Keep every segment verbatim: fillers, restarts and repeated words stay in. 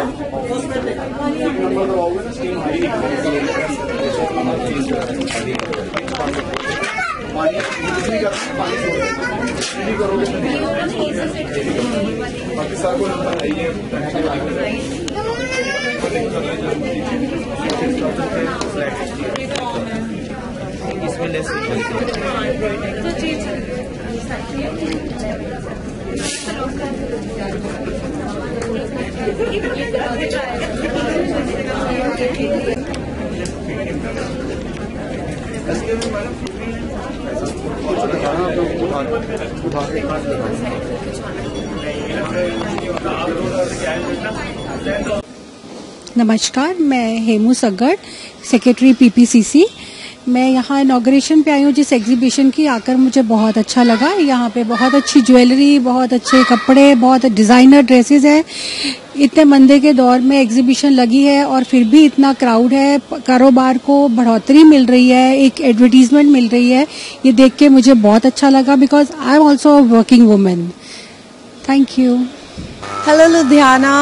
नमस्कार, मैं Hemu सग्गड़, secretary PPCC. मैं यहाँ इनॉग्रेशन पे आई हूँ जिस एग्जीबिशन की, आकर मुझे बहुत अच्छा लगा। यहाँ पे बहुत अच्छी ज्वेलरी, बहुत अच्छे कपड़े, बहुत डिज़ाइनर ड्रेसेस है। इतने मंदे के दौर में एग्जीबिशन लगी है और फिर भी इतना क्राउड है। कारोबार को बढ़ोतरी मिल रही है, एक एडवर्टीजमेंट मिल रही है। ये देख के मुझे बहुत अच्छा लगा because I am also a working women. Thank you. Hello Ludhiana,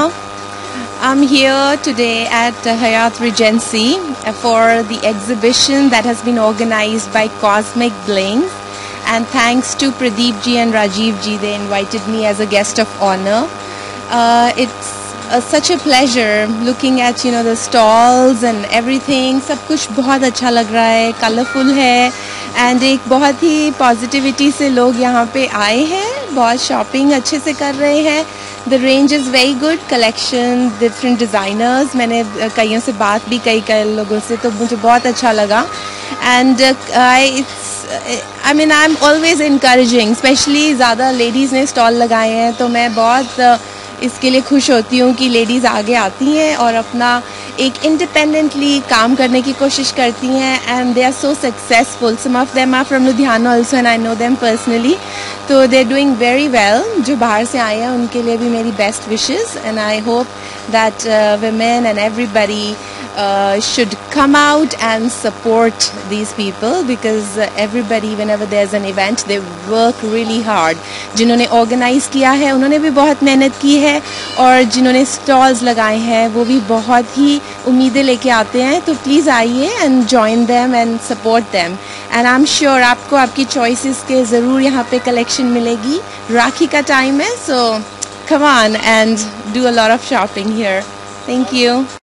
I'm here today at uh, Hyatt Regency for the exhibition that has been organized by Cosmic Blings, and thanks to Pradeep ji and Rajiv ji, they invited me as a guest of honor. Uh, it's uh, such a pleasure looking at you know the stalls and everything. सब कुछ बहुत अच्छा लग रहा है, colourful है, and एक बहुत ही पॉजिटिविटी से लोग यहाँ पे आए हैं, बहुत शॉपिंग अच्छे से कर रहे हैं। The range is very good, collection, different designers. मैंने कईयों से बात भी कई कई लोगों से, तो मुझे बहुत अच्छा लगा। And uh, I, it's, I mean, I'm always encouraging, especially ज़्यादा ladies ने stall लगाए हैं, तो मैं बहुत uh, इसके लिए खुश होती हूँ कि लेडीज़ आगे आती हैं और अपना एक इंडिपेंडेंटली काम करने की कोशिश करती हैं, and they are so successful. Some of them are from Ludhiana also and I know them personally, तो they are doing very well. जो बाहर से आए हैं उनके लिए भी मेरी best wishes, and I hope that women and everybody uh, should come out and support these people, because uh, everybody, whenever there's an event, they work really hard. जिन्होंने ऑर्गेनाइज किया है उन्होंने भी बहुत मेहनत की है, और जिन्होंने स्टॉल्स लगाए हैं वो भी बहुत ही उम्मीदें लेके आते हैं। तो प्लीज़ आइए and join them and support them, and I am sure आपको आपकी चॉइसेस के ज़रूर यहाँ पे कलेक्शन मिलेगी। राखी का टाइम है, सो come on and do a lot of shopping here. Thank you.